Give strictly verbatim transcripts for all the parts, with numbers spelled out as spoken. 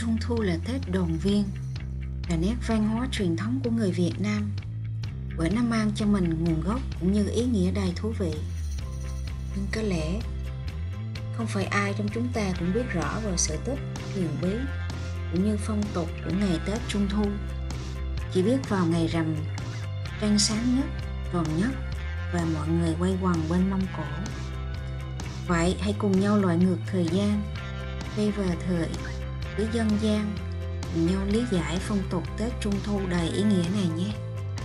Trung thu là Tết đoàn viên, là nét văn hóa truyền thống của người Việt Nam, bởi nó mang cho mình nguồn gốc cũng như ý nghĩa đầy thú vị. Nhưng có lẽ không phải ai trong chúng ta cũng biết rõ về sự tích, huyền bí cũng như phong tục của ngày Tết Trung thu. Chỉ biết vào ngày rằm trăng sáng nhất, tròn nhất và mọi người quay quần bên mâm cổ. Vậy hãy cùng nhau loại ngược thời gian, quay về thời với dân gian, cùng nhau lý giải phong tục Tết Trung thu đầy ý nghĩa này nhé.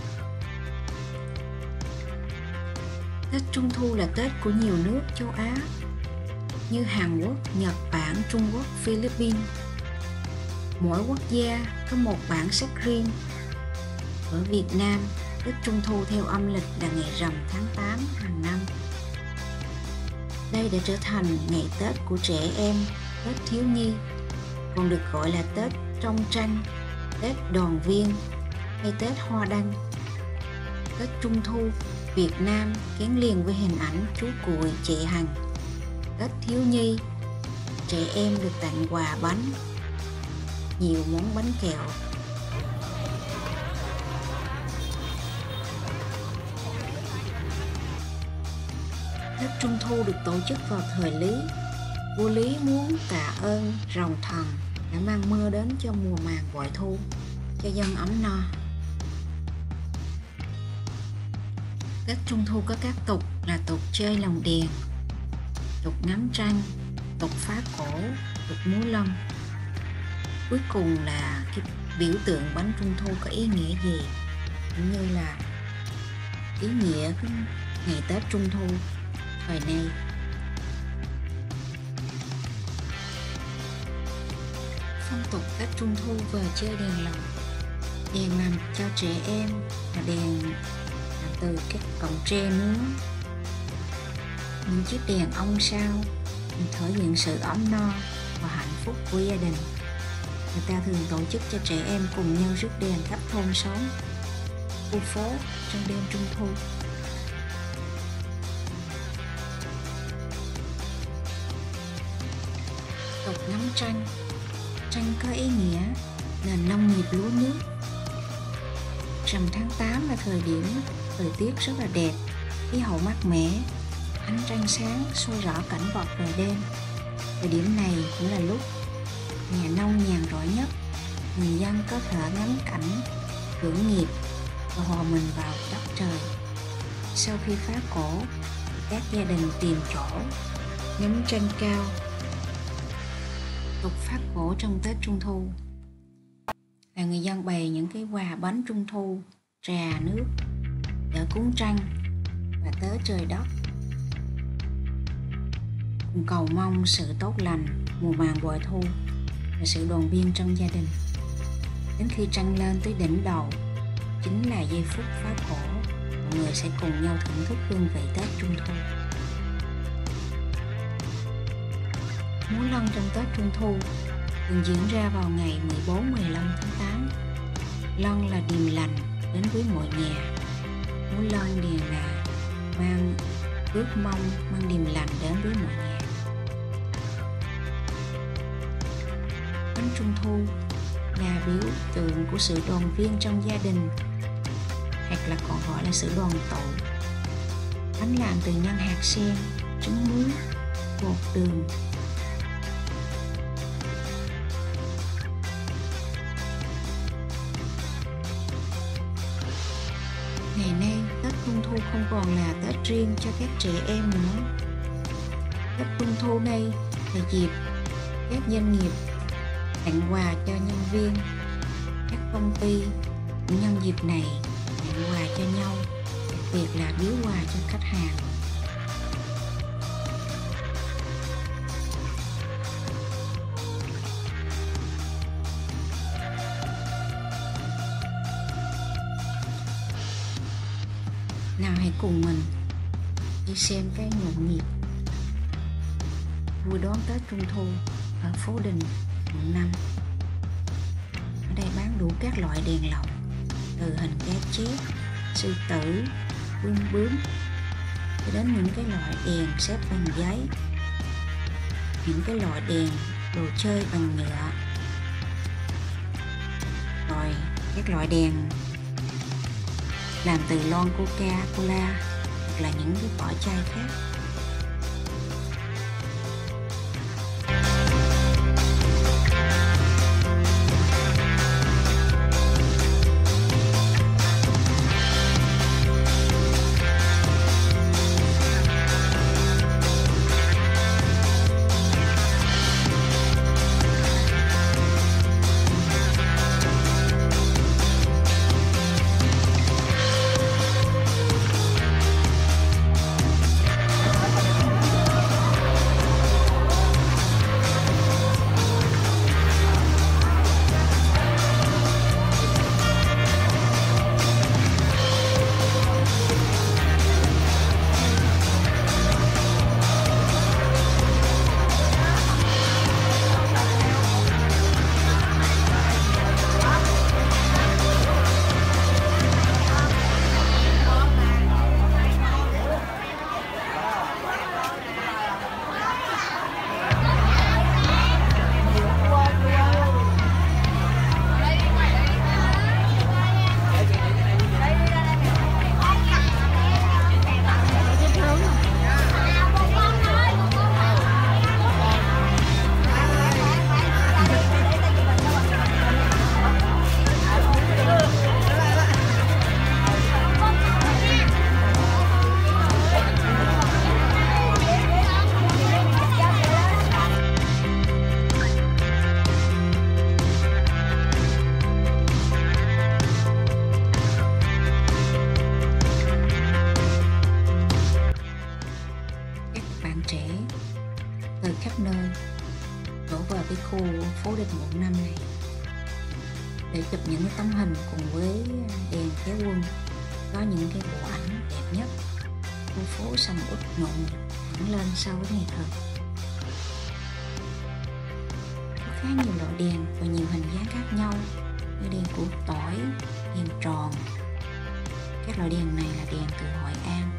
Tết Trung thu là Tết của nhiều nước châu Á như Hàn Quốc, Nhật Bản, Trung Quốc, Philippines. Mỗi quốc gia có một bản sắc riêng. Ở Việt Nam, Tết Trung thu theo âm lịch là ngày rằm tháng tám hàng năm. Đây đã trở thành ngày Tết của trẻ em, Tết thiếu nhi, còn được gọi là Tết trong tranh, Tết đoàn viên hay Tết hoa đăng. Tết Trung thu Việt Nam gắn liền với hình ảnh chú cuội chị Hằng. Tết thiếu nhi, trẻ em được tặng quà bánh, nhiều món bánh kẹo. Tết Trung thu được tổ chức vào thời Lý. Vua Lý muốn tạ ơn rồng thần đã mang mưa đến cho mùa màng bội thu, cho dân ấm no. Tết Trung thu có các tục là tục chơi lồng đèn, tục ngắm trăng, tục phá cổ, tục múa lân. Cuối cùng là cái biểu tượng bánh Trung thu có ý nghĩa gì, cũng như là ý nghĩa của ngày Tết Trung thu thời nay. Phong tục Tết Trung thu về chơi đèn lồng. Đèn làm cho trẻ em là đèn làm từ các cọng tre nướng. Những chiếc đèn ông sao thể hiện sự ấm no và hạnh phúc của gia đình. Người ta thường tổ chức cho trẻ em cùng nhau rước đèn khắp thôn xóm, khu phố trong đêm Trung thu. Tục ngắm trăng. Trăng có ý nghĩa nền nông nghiệp lúa nước. Rằm tháng tám là thời điểm thời tiết rất là đẹp, khí hậu mát mẻ, ánh trăng sáng soi rõ cảnh vật về đêm. Thời điểm này cũng là lúc nhà nông nhàn rỗi nhất, người dân có thể ngắm cảnh, hưởng nghiệp và hòa mình vào đất trời. Sau khi phá cổ, các gia đình tìm chỗ ngắm trăng cao. Tục phát cổ trong Tết Trung thu là người dân bày những cái quà bánh Trung thu, trà, nước để cúng trăng và tế trời đất, cùng cầu mong sự tốt lành, mùa màng bội thu và sự đoàn viên trong gia đình. Đến khi trăng lên tới đỉnh đầu chính là giây phút phá cổ, mọi người sẽ cùng nhau thưởng thức hương vị Tết Trung thu. Múa lân trong Tết Trung thu thường diễn ra vào ngày mười bốn mười lăm tháng tám. Lân là điềm lành đến với mọi nhà. Múa lân đều là mang ước mong, mang điềm lành đến với mọi nhà. Bánh Trung thu là biểu tượng của sự đoàn viên trong gia đình, hoặc là còn gọi là sự đoàn tụ. Bánh làm từ nhân hạt sen, trứng muối, bột đường. Ngày nay, Tết Trung thu không còn là Tết riêng cho các trẻ em nữa. Tết Trung thu này là dịp các doanh nghiệp tặng quà cho nhân viên, các công ty cũng nhân dịp này tặng quà cho nhau, đặc biệt là biếu quà cho khách hàng. Nào hãy cùng mình đi xem cái nhộn nhịp vui đón Tết Trung thu ở phố Đình, quận năm. Ở đây bán đủ các loại đèn lồng, từ hình cá chép, sư tử, bướm bướm cho đến những cái loại đèn xếp bằng giấy, những cái loại đèn đồ chơi bằng nhựa, loại các loại đèn làm từ lon Coca-Cola hoặc là những cái vỏ chai khác. Trẻ từ khắp nơi đổ vào cái khu phố Đình Mậu Năm này để chụp những cái tấm hình cùng với đèn kéo quân. Có những cái bộ ảnh đẹp nhất. Khu phố sầm uất nhộn hẳn lên so với ngày thường. Có khá nhiều loại đèn và nhiều hình dáng khác nhau như đèn củ tỏi, đèn tròn. Các loại đèn này là đèn từ Hội An.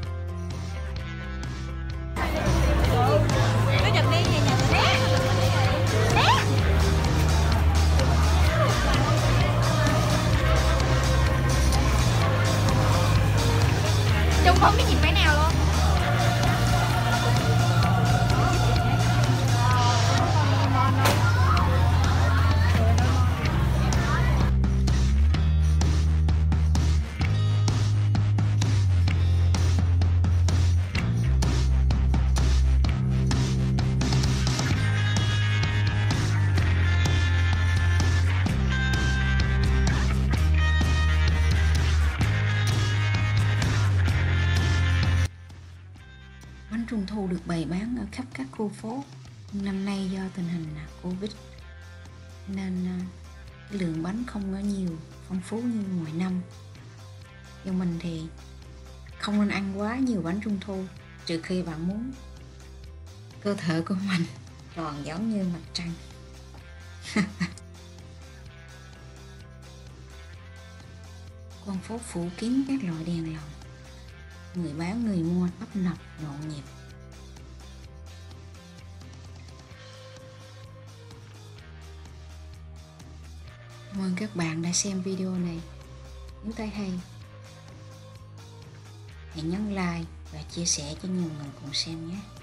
Trung không biết nhìn cái nào luôn. Bánh trung thu được bày bán ở khắp các khu phố. Năm nay do tình hình Covid nên cái lượng bánh không có nhiều phong phú như mọi năm. Nhưng mình thì không nên ăn quá nhiều bánh trung thu, trừ khi bạn muốn cơ thể của mình tròn giống như mặt trăng. Con phố phủ kín các loại đèn lồng, người bán người mua tấp nập nhộn nhịp. Cảm ơn các bạn đã xem video này. Nếu thấy hay, hãy nhấn like và chia sẻ cho nhiều người cùng xem nhé.